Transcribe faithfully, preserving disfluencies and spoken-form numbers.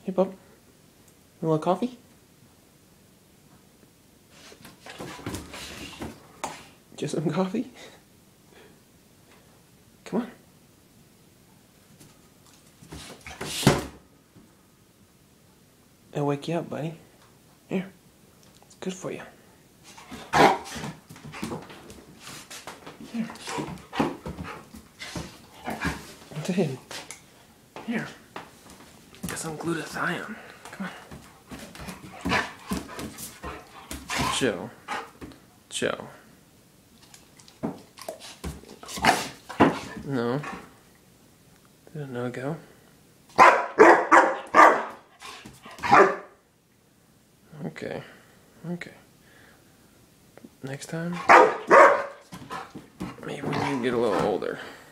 Hey, bub. You want coffee? Just some coffee? Come on. It'll wake you up, buddy. Here. It's good for you. Here. Dude. Here. Get some glutathione. Come on. Joe. Joe. No. Did it no go? Okay. Okay. Next time, maybe when you get a little older.